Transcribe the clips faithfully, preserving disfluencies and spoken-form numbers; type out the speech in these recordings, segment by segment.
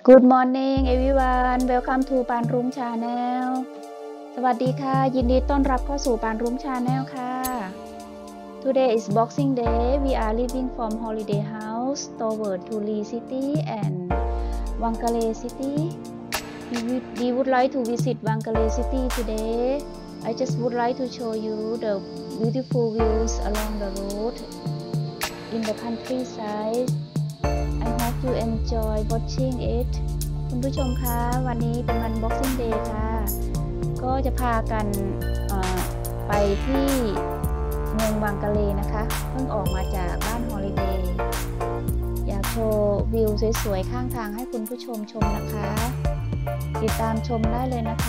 Good morning everyone welcome to ปานรุ้ง Channel สวัสดีค่ะยินดีต้อนรับเข้าสู่ปานรุ้ง Channel ค่ะ Today is Boxing Day we are leaving from holiday house toward Whangarei City and Whangarei City we would, we would like to visit Whangarei City today I just would like to show you the beautiful views along the road in the countryside I hope you enjoy watching it คุณผู้ชมคะวันนี้เป็นวัน Boxing Day ค่ะก็จะพากันไปที่เมืองวังกะเลนะคะเพิ่งออกมาจากบ้านฮอลิเดย์อยากโชว์วิวสวยๆข้างทางให้คุณผู้ชมชมนะคะติดตามชมได้เลยนะคะ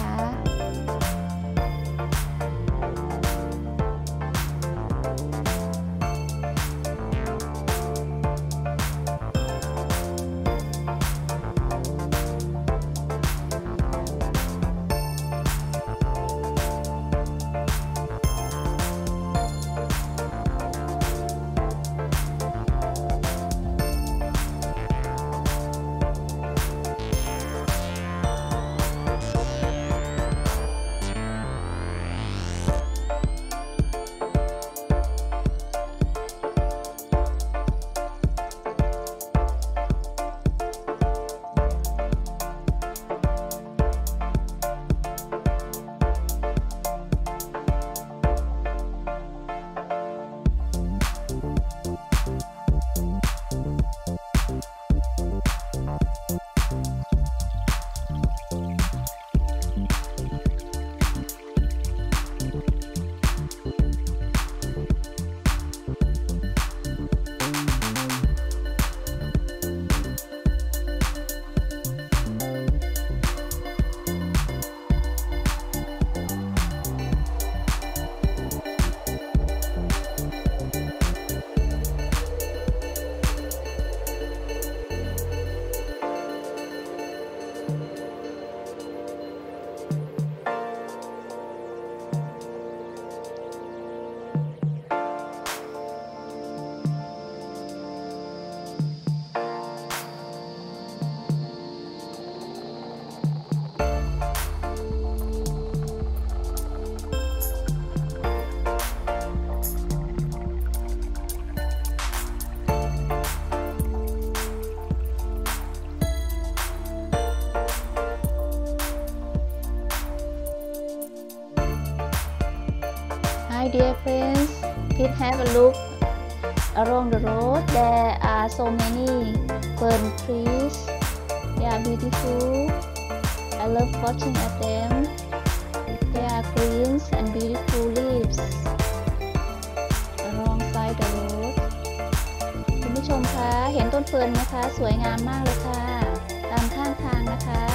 Hi dear friends, please have a look along the road. There are so many fern trees. They are beautiful. I love watching at them. They are green and beautiful leaves alongside the road. คุณผู้ชมคะเห็นต้นเฟิร์นไหมคะสวยงามมากเลยค่ะตามข้างทางนะคะ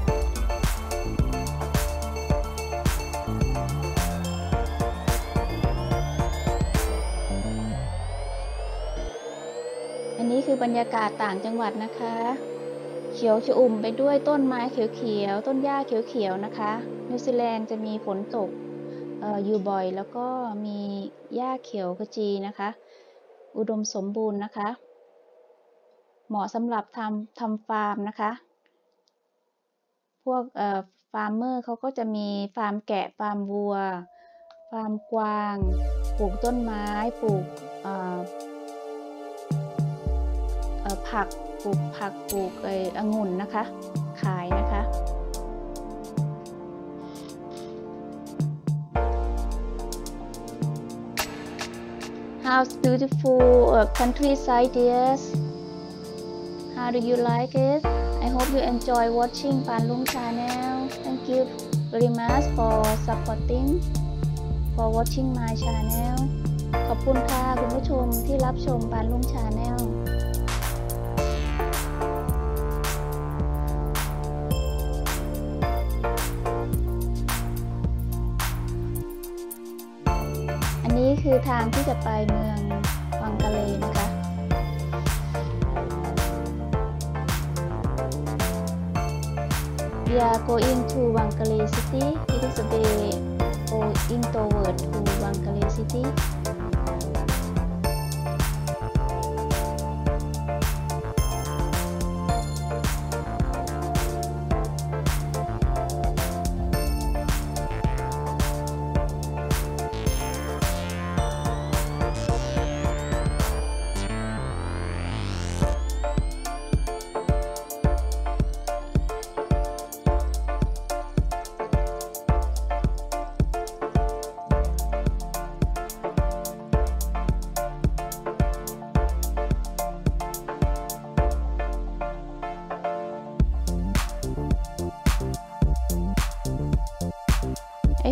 นี่คือบรรยากาศต่างจังหวัดนะคะเขียวชอุ่มไปด้วยต้นไม้เขียวๆต้นหญ้าเขียวๆนะคะนิวซีแลนด์จะมีฝนตก เอ่อ อยู่บ่อยแล้วก็มีหญ้าเขียวขจีนะคะอุดมสมบูรณ์นะคะเหมาะสำหรับทำทำฟาร์มนะคะพวกเอ่อฟาร์มเมอร์เขาก็จะมีฟาร์มแกะฟาร์มวัวฟาร์มกวางปลูกต้นไม้ปลูกเอ่อผักปลูกผักปลูกไอ้องุ่นนะคะขายนะคะ How's beautiful uh, countryside dears How do you like it I hope you enjoy watching ปานรุ้ง Channel Thank you very much for supporting for watching my channel ขอบคุณค่ะคุณผู้ชมที่รับชมปานรุ้ง Channelนี่คือทางที่จะไปเมืองวังกะเลนะคะ We are going to Whangarei City. It is a way going toward to Whangarei City.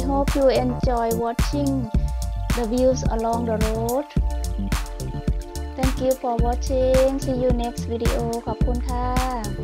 hope you enjoy watching the views along the road. Thank you for watching. See you next video. ขอบคุณค่ะ